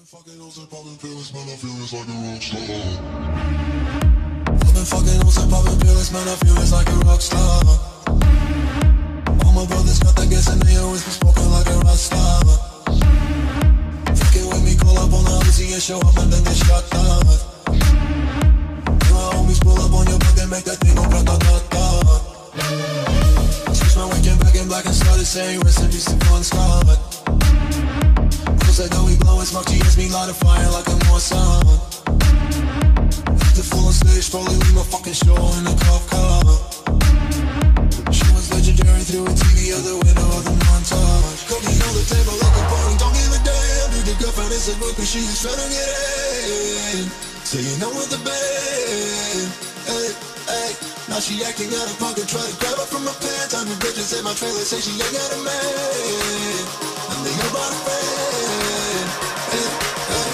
fucking hoes and popping pills, man, I feel it's like a rockstar. I've been fucking hoes and popping pills, man, I feel it's like a rockstar. All my brothers got that gas and they always be smoking like a rockstar. Fucking with me, call up on the Uzi and show up and then they shot down. And my homies pull up on your block and make that thing go grata-ta-ta. Switch my weekend back in black and started saying recipes to Bon Scott. Said that we blowin' smoke, she hits me light a fire like a Mossad. Acted full on stage, probably leave my fucking show in a cop car. She was legendary through a TV out the window of the montage. Cooking on the table like a party, don't give a damn. Dude, the girlfriend is a book and she just tryna get in. So you know with the band, hey, hey. Now she acting out of pocket, try to grab her from my pants. I'm the bitches in my trailer, say she ain't got a man. And they hear about a friend, hey, hey.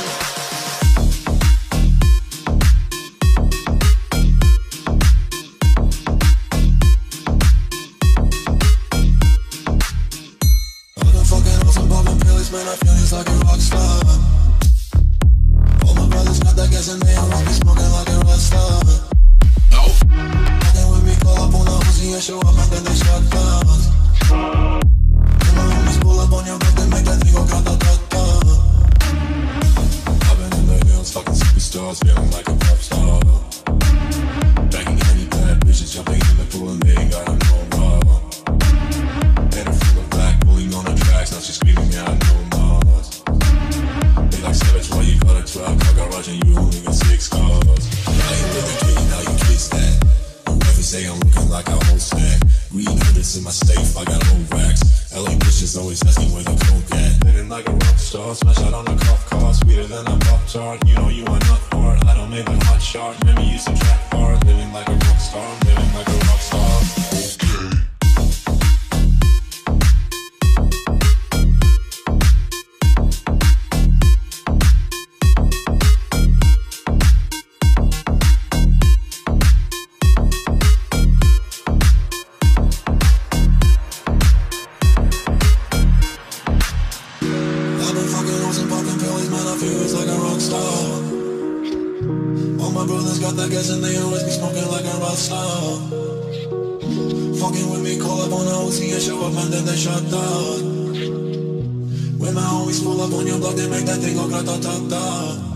I've been fucking hoes and popping pills, man, I feel it's like a rockstar. All my brothers got that gas and they always be smoking like a rockstar. Fucking with me, call up on the Uzi and show up and then they shot down. And my homies pull up on your block, they make that thing go grata-ta-ta. I've been in the hills, fucking superstars, feeling like a pop star. Banging any bad bitches, jumping in the pool and they ain't got no more. Had her full of black, pulling on the tracks, now she's screaming out no more. They like savage, why you got a 12 car garage and you only got 6 cars? Now you with the kid, now you kiss that. Whoever say I'm looking like a whole stack. Green hundreds in my safe, I got old racks. LA bitches always asking where the coke at. Living like a rock star, smash out on a cop car. Sweeter than a pop tart, you know you are not hard. I don't make a hot shot, remember you used to track hard. Living like a rock star, living like a rock star. Okay. And they always be smoking like a rockstar. Fucking with me, call up on the OC and show up and then they shut down. When my homies pull up on your block, they make that thing go grata-ta-ta.